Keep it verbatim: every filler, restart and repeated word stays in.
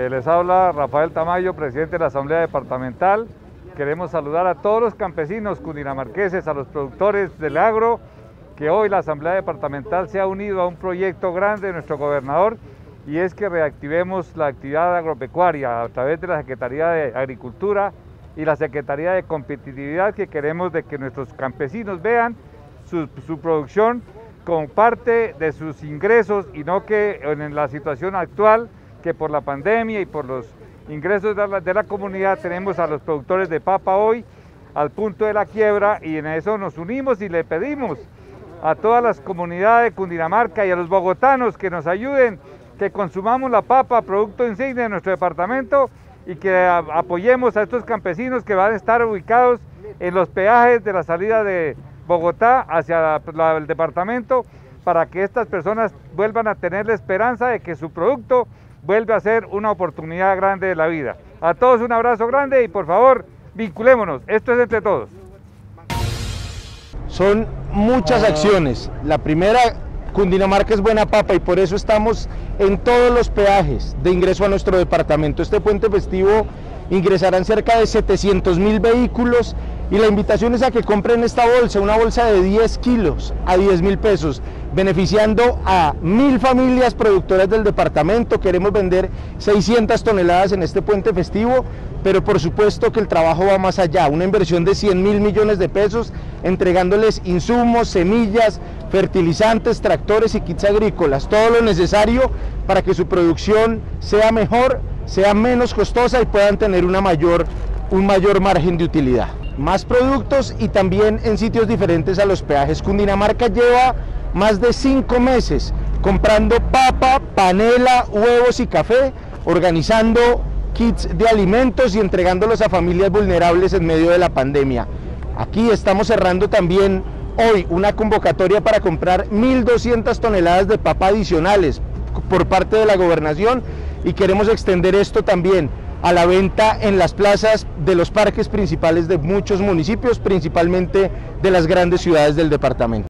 Eh, les habla Rafael Tamayo, presidente de la Asamblea Departamental. Queremos saludar a todos los campesinos cundinamarqueses, a los productores del agro, que hoy la Asamblea Departamental se ha unido a un proyecto grande de nuestro gobernador, y es que reactivemos la actividad agropecuaria a través de la Secretaría de Agricultura y la Secretaría de Competitividad, que queremos de que nuestros campesinos vean su, su producción como parte de sus ingresos, y no que en la situación actual, que por la pandemia y por los ingresos de la, de la comunidad, tenemos a los productores de papa hoy al punto de la quiebra, y en eso nos unimos y le pedimos a todas las comunidades de Cundinamarca y a los bogotanos que nos ayuden, que consumamos la papa, producto insignia de nuestro departamento, y que a, apoyemos a estos campesinos que van a estar ubicados en los peajes de la salida de Bogotá hacia la, la, el departamento, para que estas personas vuelvan a tener la esperanza de que su producto vuelve a ser una oportunidad grande de la vida. A todos un abrazo grande y por favor, vinculémonos, esto es entre todos. Son muchas acciones. La primera, Cundinamarca es buena papa, y por eso estamos en todos los peajes de ingreso a nuestro departamento. Este puente festivo ingresarán cerca de setecientos mil vehículos, y la invitación es a que compren esta bolsa, una bolsa de diez kilos a diez mil pesos, beneficiando a mil familias productoras del departamento. Queremos vender seiscientas toneladas en este puente festivo, pero por supuesto que el trabajo va más allá, una inversión de cien mil millones de pesos, entregándoles insumos, semillas, fertilizantes, tractores y kits agrícolas, todo lo necesario para que su producción sea mejor, sea menos costosa y puedan tener una mayor, un mayor margen de utilidad. Más productos y también en sitios diferentes a los peajes. Cundinamarca lleva más de cinco meses comprando papa, panela, huevos y café, organizando kits de alimentos y entregándolos a familias vulnerables en medio de la pandemia. Aquí estamos cerrando también hoy una convocatoria para comprar mil doscientas toneladas de papa adicionales por parte de la gobernación, y queremos extender esto también a la venta en las plazas de los parques principales de muchos municipios, principalmente de las grandes ciudades del departamento.